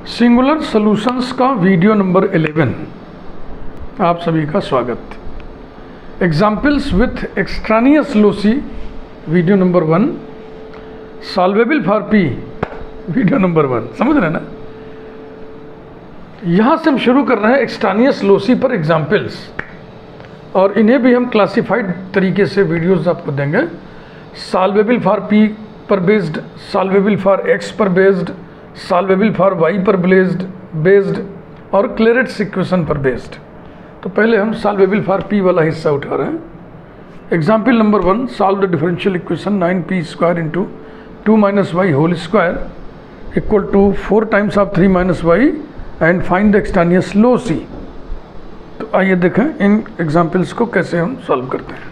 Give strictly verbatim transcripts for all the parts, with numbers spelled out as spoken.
Singular solutions का video number eleven, आप सभी का स्वागत। Examples with extraneous loci video number one, solvable for P video number one. समझ रहे हैं ना? यहाँ से हम शुरू कर रहे हैं एक्सट्रानियस लोसी पर एग्जाम्पल्स, और इन्हें भी हम क्लासिफाइड तरीके से वीडियोस आपको देंगे। सॉल्वेबल फॉर पी पर बेस्ड, सॉल्वेबल फॉर एक्स पर बेस्ड, सॉल्वेबल फॉर वाई पर बेस्ड बेस्ड और क्लेरेट्स इक्वेशन पर बेस्ड। तो पहले हम सॉल्वेबल फॉर पी वाला हिस्सा उठा रहे हैं। Example number one, solve the differential equation nine P square into two minus Y whole square equal to four times of three minus Y and find the extraneous loci. तो आइए देखें इन examples को कैसे हम सॉल्व करते हैं।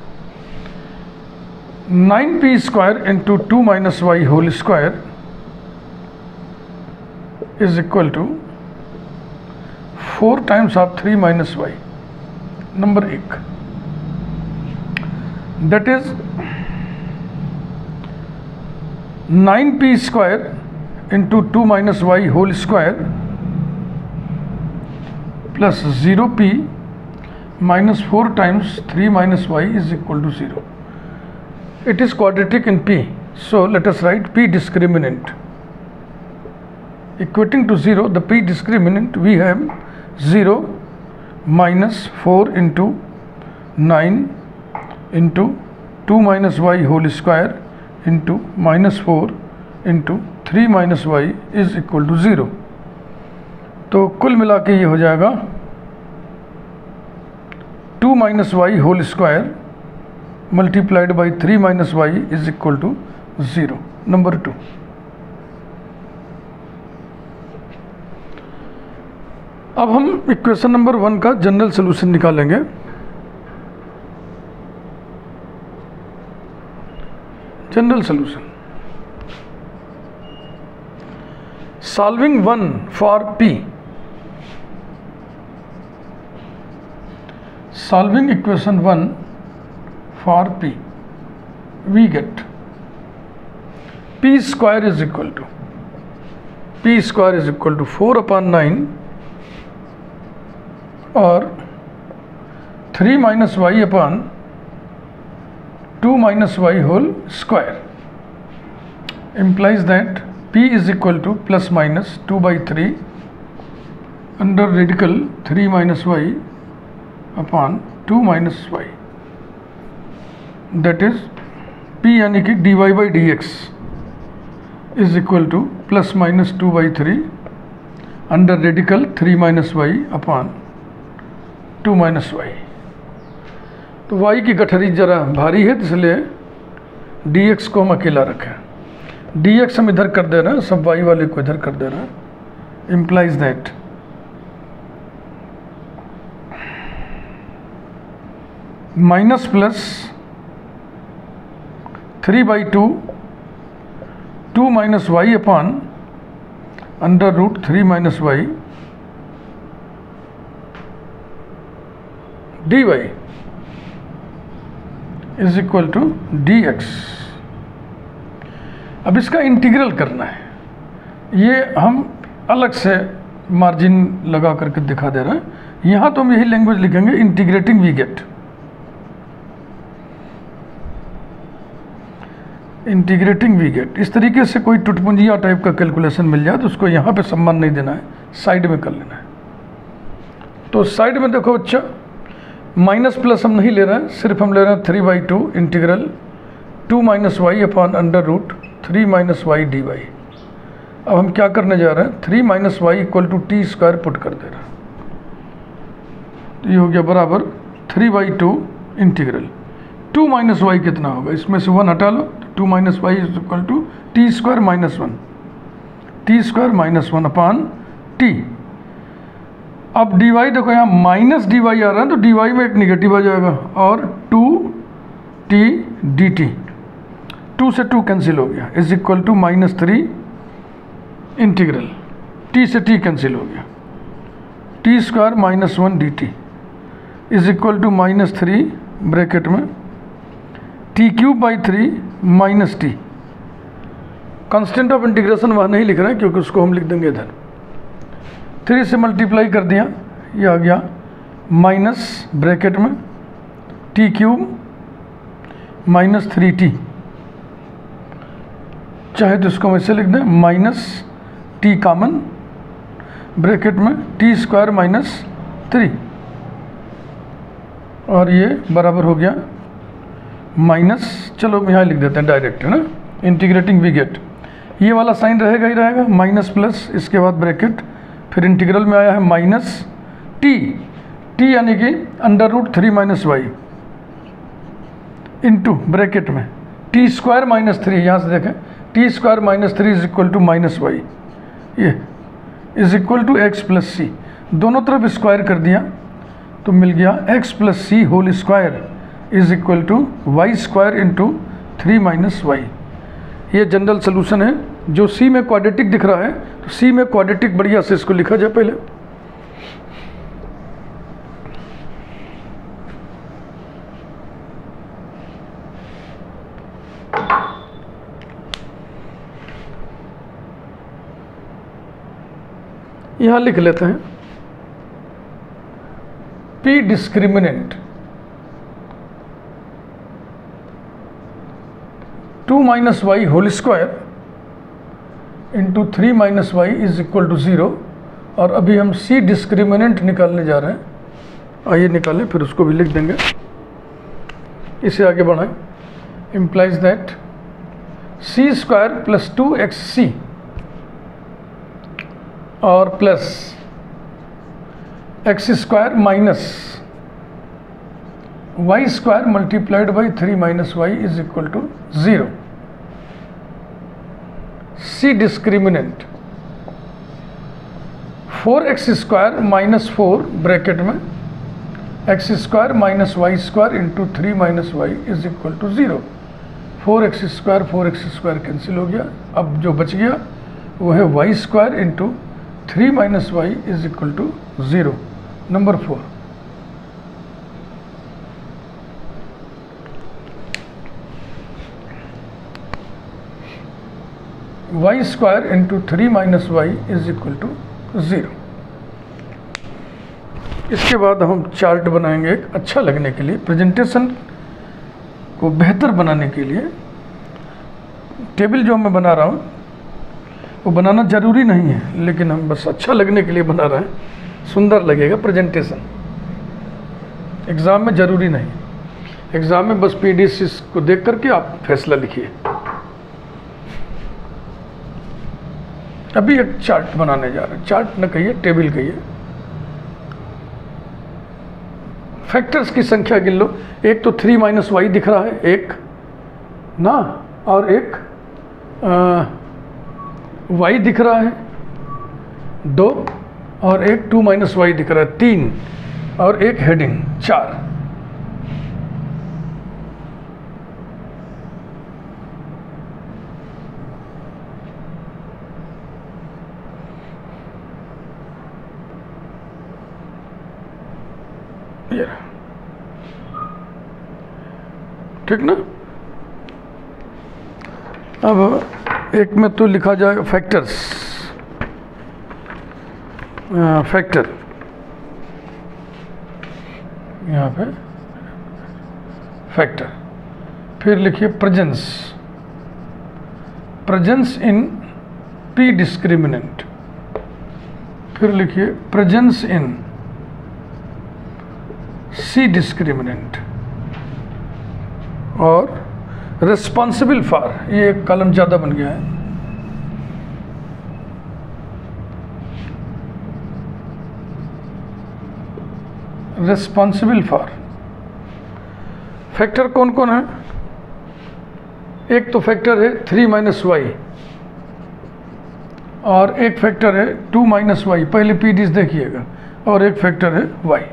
Nine P square into two minus Y whole square is equal to four times of three minus y, number एक। that is nine P square into two minus y whole square plus zero P minus four times three minus y is equal to zero. It is quadratic in P, so let us write P discriminant. Equating to zero, the P discriminant we have zero minus four into nine into two minus y whole square into minus four into three minus y is equal to zero. तो कुल मिला के ये हो जाएगा two minus y whole square multiplied by three minus y is equal to zero. Number two. अब हम equation number one का जनरल सॉल्यूशन निकालेंगे। General solution, solving one for P, solving equation one for P, we get P square is equal to P square is equal to four upon nine और three minus Y upon two minus Y whole square implies that p is equal to plus minus two by थ्री under radical three minus y upon two minus y, that is p यानी कि dy by dx is equal to plus minus two by थ्री under radical three minus y upon two minus Y. तो y की गठरी जरा भारी है, इसलिए dx को हम अकेला रखें। dx हम इधर कर दे रहे हैं, सब y वाले को इधर कर दे रहे हैं। Implies that minus plus three by two two minus Y upon under root three minus Y D Y is equal to D x. अब इसका इंटीग्रल करना है, ये हम अलग से मार्जिन लगा करके दिखा दे रहे हैं। यहाँ तो हम यही लैंग्वेज लिखेंगे, integrating we get, integrating we get. इस तरीके से कोई टुटपुंजिया टाइप का कैलकुलेशन मिल जाए तो उसको यहाँ पे सम्मान नहीं देना है, साइड में कर लेना है। तो साइड में देखो, अच्छा माइनस प्लस हम नहीं ले रहे हैं, सिर्फ हम ले रहे हैं three by two integral two minus Y upon under root three minus Y D Y. अब हम क्या करने जा रहे हैं, three minus Y equal to T square put कर दे रहे हैं। तो ये हो गया बराबर three by two integral two minus Y कितना होगा, इसमें से वन हटा लो, तो two minus Y is equal to T square minus one, T square minus one upon T. अब डी वाई देखो, यहाँ माइनस डी वाई आ रहा है तो डी वाई में एक निगेटिव आ जाएगा, और two T D T, two से टू कैंसिल हो गया, is equal to minus three integral T से टी कैंसिल हो गया, T square minus one D T is equal to minus three bracket में T cube by three minus T. Constant of integration वहाँ नहीं लिख रहे हैं क्योंकि उसको हम लिख देंगे इधर थ्री से मल्टीप्लाई कर दिया, ये आ गया माइनस ब्रैकेट में T cube minus three T, चाहे तो इसको वैसे लिख दें माइनस टी कॉमन ब्रैकेट में टी स्क्वायर माइनस थ्री, और ये बराबर हो गया माइनस, चलो यहाँ लिख देते हैं डायरेक्ट, है ना, इंटीग्रेटिंग वी गेट, ये वाला साइन रहेगा ही रहेगा, माइनस प्लस, इसके बाद ब्रैकेट, फिर इंटीग्रल में आया है माइनस टी, टी यानी कि under root three minus y into bracket में टी स्क्वायर माइनस थ्री, यहाँ से देखें t square minus three is equal to minus y, ये is equal to x plus c, दोनों तरफ स्क्वायर कर दिया तो मिल गया x plus c whole square is equal to y square into three minus y. ये जनरल सोल्यूशन है। जो सी में क्वाड्रेटिक दिख रहा है तो सी में क्वाड्रेटिक बढ़िया से इसको लिखा जाए पहले, यहां लिख लेते हैं p discriminant two minus Y whole square into three minus Y is equal to zero, और अभी हम सी डिस्क्रिमिनेंट निकालने जा रहे हैं, आइए निकालें, फिर उसको भी लिख देंगे, इसे आगे बढ़ाएं। Implies that c square plus two x c और plus x square minus y square multiplied by three minus Y is equal to zero. C discriminant four x square minus four bracket में x square minus y square into three minus Y is equal to zero. Four x square four x square cancel हो गया, अब जो बच गया वो है y square into three minus Y is equal to zero. Number four, y square into three minus Y is equal to zero. इसके बाद हम चार्ट बनाएंगे एक अच्छा लगने के लिए, प्रेजेंटेशन को बेहतर बनाने के लिए। टेबल जो मैं बना रहा हूँ वो बनाना ज़रूरी नहीं है, लेकिन हम बस अच्छा लगने के लिए बना रहे हैं, सुंदर लगेगा प्रेजेंटेशन। एग्ज़ाम में ज़रूरी नहीं, एग्ज़ाम में बस पी डी सी को देख करके आप फैसला लिखिए। अभी एक चार्ट बनाने जा रहे हैं, चार्ट न कहिए टेबल कहिए। फैक्टर्स की संख्या गिन लो, एक तो थ्री माइनस वाई दिख रहा है एक ना, और एक वाई दिख रहा है दो, और एक टू माइनस वाई दिख रहा है तीन, और एक हेडिंग चार। ये ठीक ना। अब एक में तो लिखा जाएगा फैक्टर्स, फैक्टर यहाँ पे फैक्टर, फिर लिखिए presence, presence in p discriminant, फिर लिखिए प्रेजेंस इन सी डिस्क्रिमिनेंट, और रिस्पॉन्सिबल फॉर, ये एक कॉलम ज़्यादा बन गया है, रिस्पॉन्सिबल फॉर। फैक्टर कौन कौन है? एक तो फैक्टर है थ्री माइनस वाई, और एक फैक्टर है टू माइनस वाई, पहले पी डीज देखिएगा, और एक फैक्टर है वाई।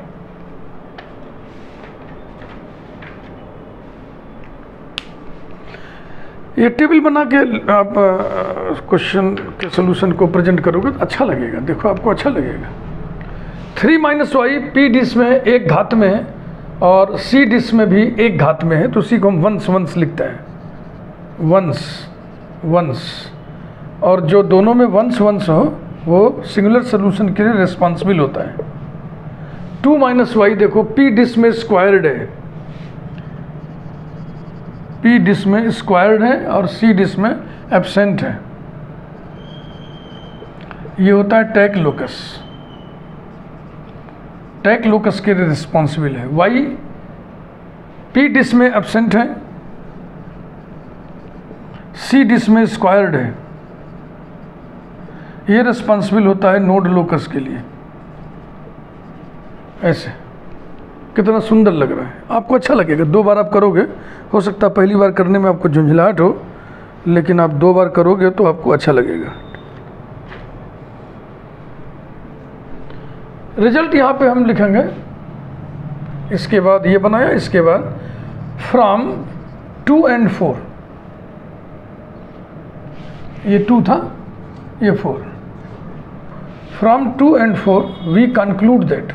ये टेबल बना के आप क्वेश्चन के सोल्यूशन को प्रेजेंट करोगे तो अच्छा लगेगा, देखो आपको अच्छा लगेगा। Three minus y p dis में एक घात में है, और सी डिस में भी एक घात में है, तो उसी को हम वंस वंस लिखते हैं, वंस वंस, और जो दोनों में वंस वंस हो वो सिंगुलर सोल्यूशन के लिए रिस्पॉन्सिबल होता है। टू माइनस वाई देखो पी डिस में स्क्वायर्ड है, पी डिस में स्क्वायर्ड है और सी डिस में एब्सेंट है। ये होता है टैक लोकस, टैक लोकस के लिए रिस्पॉन्सिबल है। वाई पी डिस में एब्सेंट है, सी डिस में स्क्वायर्ड है। ये रिस्पॉन्सिबल होता है नोड लोकस के लिए। ऐसे कितना सुंदर लग रहा है, आपको अच्छा लगेगा। दो बार आप करोगे, हो सकता है पहली बार करने में आपको झुंझलाहट हो, लेकिन आप दो बार करोगे तो आपको अच्छा लगेगा। रिजल्ट यहाँ पे हम लिखेंगे, इसके बाद ये बनाया, इसके बाद फ्रॉम टू एंड फोर, ये टू था, ये four. From two and four we conclude that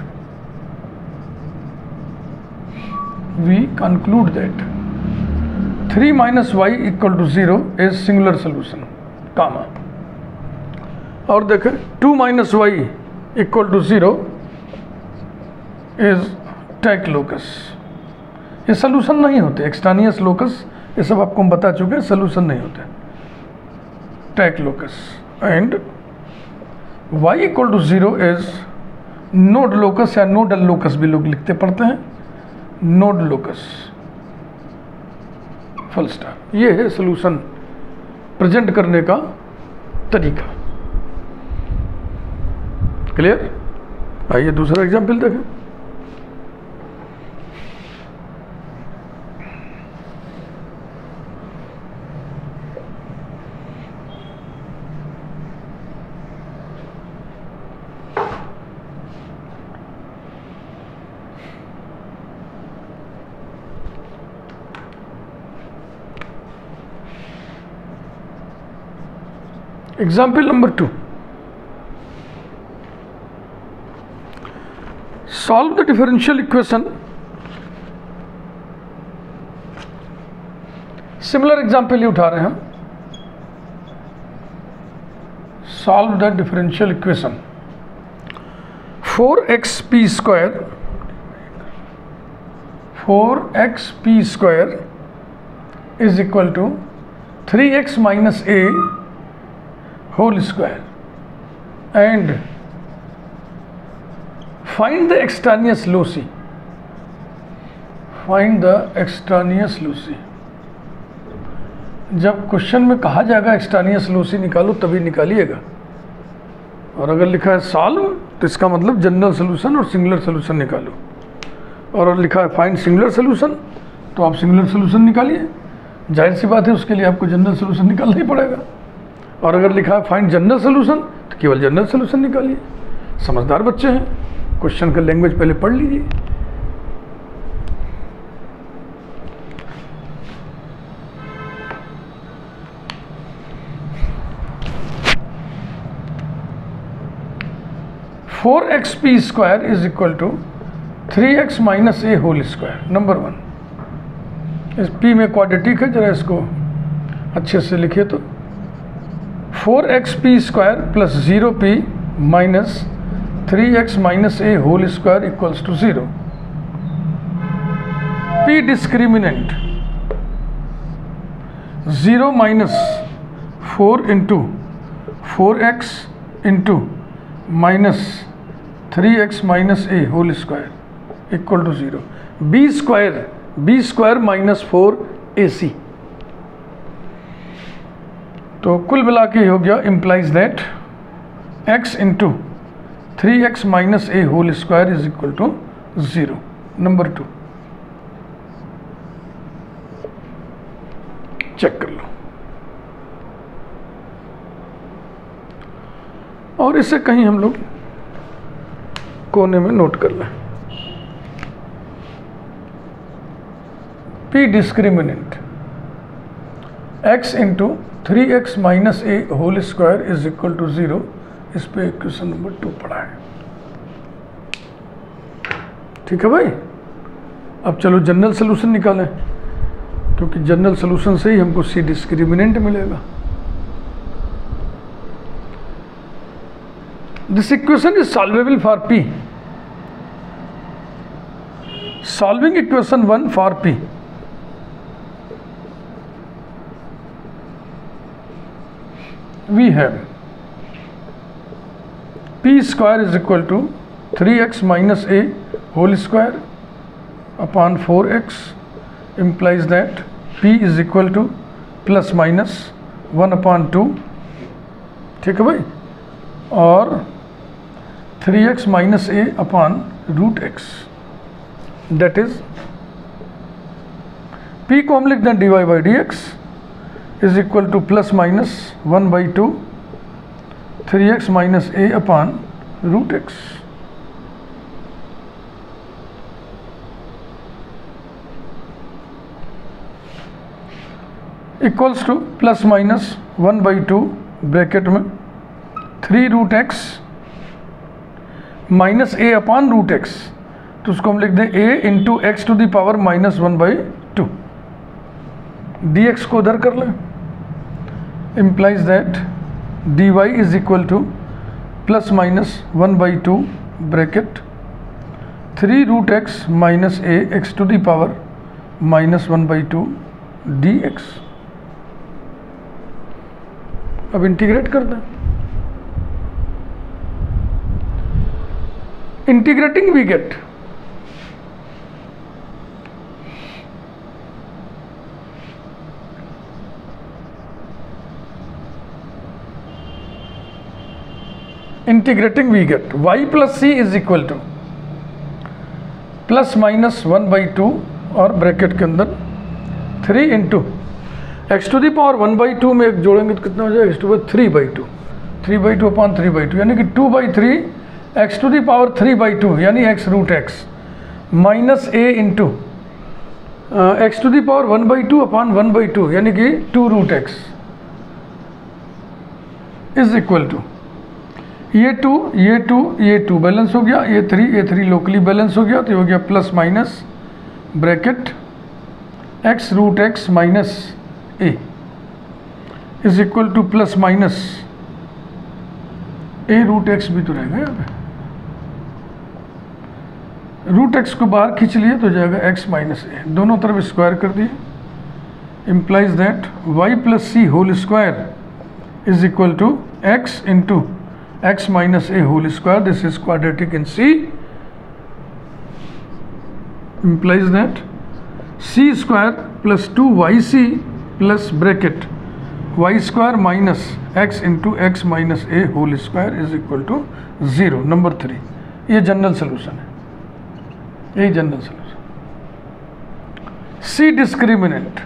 we conclude that three minus y equal to zero is singular solution, comma। और देखें two minus y equal to zero is tac locus. ये solution नहीं होते, एक्सट्रानियस locus ये सब आपको हम बता चुके हैं, सोल्यूशन नहीं होते। Tac locus and y equal to zero is node locus या नोडल लोकस भी लोग लिखते पढ़ते हैं, नोड लोकस, फुल स्टॉप। ये है सॉल्यूशन प्रेजेंट करने का तरीका। क्लियर? आइए दूसरा एग्जाम्पल देखें। Example number two. Solve the differential equation. Similar example ही उठा रहे हैं हम। Solve the differential equation. Four x p square, four x p square is equal to three x minus a whole square and find the extraneous loci, find the extraneous loci। जब question में कहा जाएगा एक्सट्रानियस lossy निकालो तभी निकालिएगा, और अगर लिखा है सॉल्व तो इसका मतलब जनरल सोल्यूशन और सिंगुलर सोल्यूशन निकालो, और अगर लिखा है फाइंड सिंगुलर सोल्यूशन तो आप सिंगुलर सोल्यूशन निकालिए। जाहिर सी बात है उसके लिए आपको जनरल सोल्यूशन निकालना ही पड़ेगा, और अगर लिखा है फाइंड जनरल सोल्यूशन तो केवल जनरल सोल्यूशन निकालिए। समझदार बच्चे हैं, क्वेश्चन का लैंग्वेज पहले पढ़ लीजिए। Four x p square is equal to three x minus a whole square. Number one, इस पी में क्वाड्रेटिक है, जरा इसको अच्छे से लिखिए तो four x p square plus zero p minus three x minus a whole square equals to zero. P discriminant zero minus four into four x into minus three x minus a whole square equal to zero. B square b square minus four a c. तो कुल मिला के हो गया implies that x into three x minus a whole square is equal to zero. Number two check कर लो, और इसे कहीं हम लोग कोने में नोट कर लें। P discriminant x into three x minus a whole square is equal to zero. इस पे क्वेश्चन नंबर टू पढ़ा है। ठीक है भाई, अब चलो जनरल सोल्यूशन निकालें, क्योंकि जनरल सोल्यूशन से ही हमको सी डिस्क्रिमिनेंट मिलेगा। This equation is solvable for P. Solving equation one for P. We have P square is equal to three x minus a whole square upon four x implies that P is equal to plus minus one upon two, ठीक है भाई, और three x minus a upon root x, that is P को हम लिख दें d y by d x is equal to plus minus one by two three x minus a upon root x. Equals to plus minus one by two bracket में three root x minus a upon root x, तो उसको हम लिख दें a into x to the power minus one by two. D x को उधर कर लें, implies that d Y is equal to plus minus one by two bracket three root x minus a x to the power minus one by two D x. अब integrate कर दें. Integrating we get integrating we get y plus c is equal to plus minus one by two और bracket के अंदर three into x to the power one by two में एक जोड़ेंगे तो कितना हो जाएगा, x to by three by two three by two upon three by two, यानी कि two by three x to the power three by two यानी x root x minus a into x to the power one by two upon one by two यानी कि two root x is equal to ये two ये two ये two balance हो गया, ये three ये थ्री लोकली बैलेंस हो गया, तो ये हो गया plus minus bracket x root x minus a is equal to plus minus a root x भी तो रहेगा यहाँ पे, रूट एक्स को बाहर खींच लिए तो जाएगा एक्स माइनस ए, दोनों तरफ स्क्वायर कर दिए, implies that y plus c whole square is equal to x into x minus a whole square. This is quadratic in c, implies that c square plus two y c plus bracket y square minus x into x minus a whole square is equal to zero. Number three, ये general solution है, यही general solution. C discriminant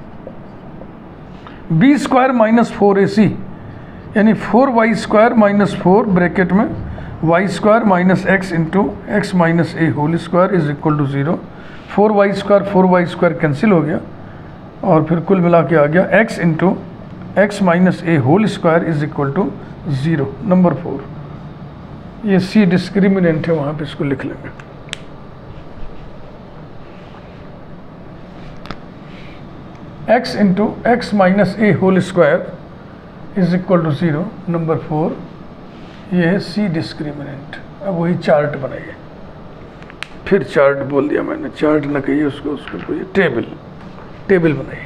b square minus four a c यानी four y square minus four bracket में y square minus x into x minus a whole square is equal to zero. Four y square four y square cancel हो गया और फिर कुल मिला के आ गया x into x minus a whole square is equal to zero. Number four, ये सी डिस्क्रिमिनेंट है, वहाँ पे इसको लिख लेंगे. X into x minus a whole square is equal to zero. Number four, ये है सी डिस्क्रिमिनेंट. अब वही चार्ट बनाइए, फिर चार्ट बोल दिया मैंने, चार्ट ना कहिए उसको, उसको कहिए टेबल. टेबल बनाइए.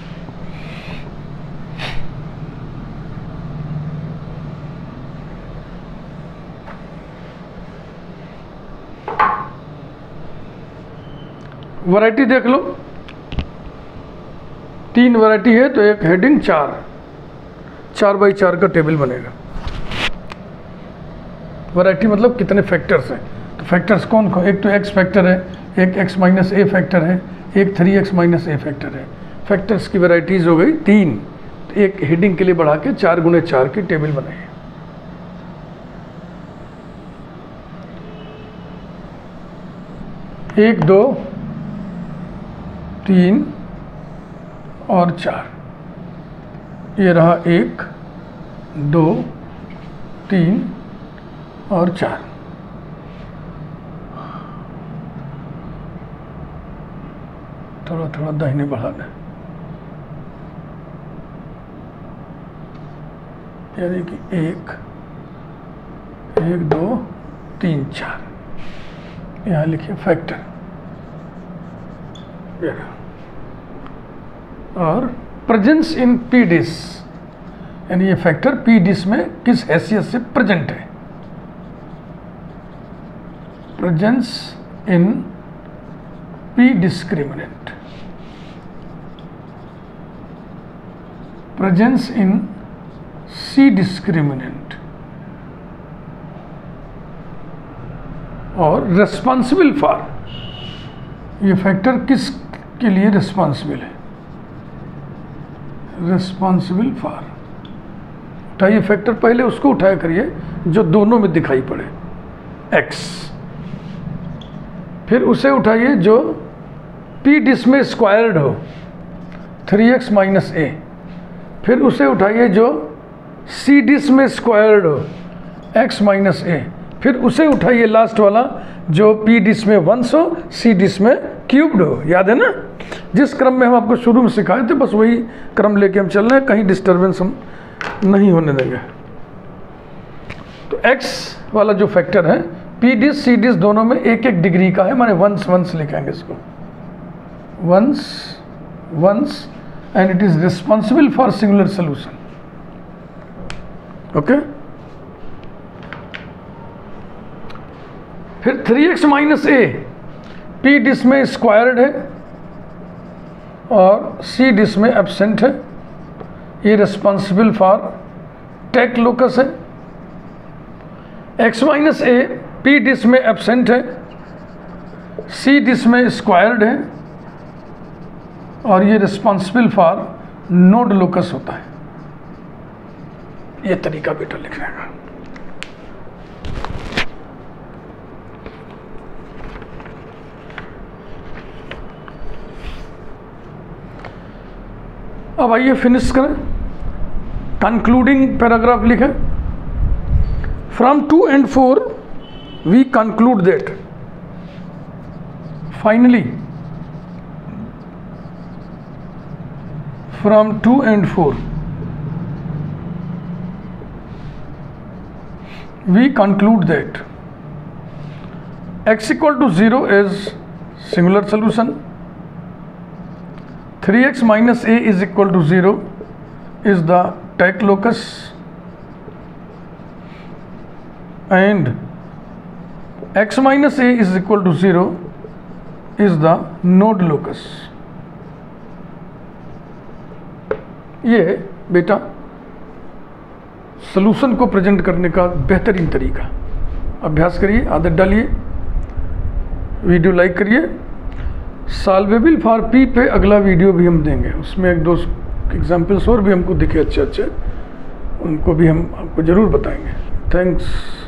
वैरायटी देख लो, तीन वैरायटी है तो एक हेडिंग चार चार बाई चार का टेबल बनेगा. वैरायटी मतलब कितने फैक्टर्स हैं, तो फैक्टर्स कौन कौन, एक तो एक्स फैक्टर है, एक एक्स माइनस ए फैक्टर है, एक three x minus a factor है. फैक्टर्स की वैरायटीज हो गई तीन, तो एक हेडिंग के लिए बढ़ा के चार गुणे चार की टेबल बनाइए. एक दो तीन और चार, ये रहा एक दो तीन और चार. थोड़ा थोड़ा दाहिने बढ़ा दें, यानी कि एक एक दो तीन चार, यहाँ लिखिए फैक्टर, और प्रेजेंस इन पी डिस, यानी ये फैक्टर पी डिस में किस हैसियत से प्रेजेंट है। Presence in p discriminant, presence in c discriminant, और रेस्पॉन्सिबल फॉर, ये फैक्टर किस के लिए रिस्पॉन्सिबल है, रिस्पॉन्सिबल फॉर। उठाइए फैक्टर, पहले उसको उठाया करिए जो दोनों में दिखाई पड़े, x, फिर उसे उठाइए जो पी डिस में स्क्वायर्ड हो, थ्री एक्स माइनस ए, फिर उसे उठाइए जो सी डिस में स्क्वायर्ड हो, x माइनस ए, फिर उसे उठाइए लास्ट वाला जो पी डिस में वंस हो, सी डिस में क्यूब्ड हो। याद है ना, जिस क्रम में हम आपको शुरू में सिखाए थे, बस वही क्रम लेके हम चल रहे हैं, कहीं डिस्टर्बेंस हम नहीं होने देंगे। तो x वाला जो फैक्टर है, पी डिस सी डिस दोनों में एक एक डिग्री का है, माने वंस वंस लिखेंगे इसको, once once, and it is responsible for singular solution. Okay, फिर three x minus a p dis में स्क्वायर्ड है और सी डिस में एब्सेंट है, ये रिस्पॉन्सिबल फॉर टेक लोकस है। X minus a p dis में एब्सेंट है, सी डिस में स्क्वायर्ड है, और ये रिस्पॉन्सिबल फॉर नोड लोकस होता है। ये तरीका बेटा लिखने का। अब आइए फिनिश करें, कंक्लूडिंग पैराग्राफ लिखें। From two and four we conclude that finally, from two and four we conclude that x equal to zero is singular solution, three x minus a is equal to zero is the Tek locus, and x minus a is equal to zero is the node locus। ये बेटा solution को present करने का बेहतरीन तरीका। अभ्यास करिए, आदत डालिए, वीडियो लाइक करिए। सॉल्वेबल फॉर पी पे अगला वीडियो भी हम देंगे, उसमें एक दो एग्जाम्पल्स और भी हमको दिखे अच्छे अच्छे, उनको भी हम आपको ज़रूर बताएंगे। थैंक्स।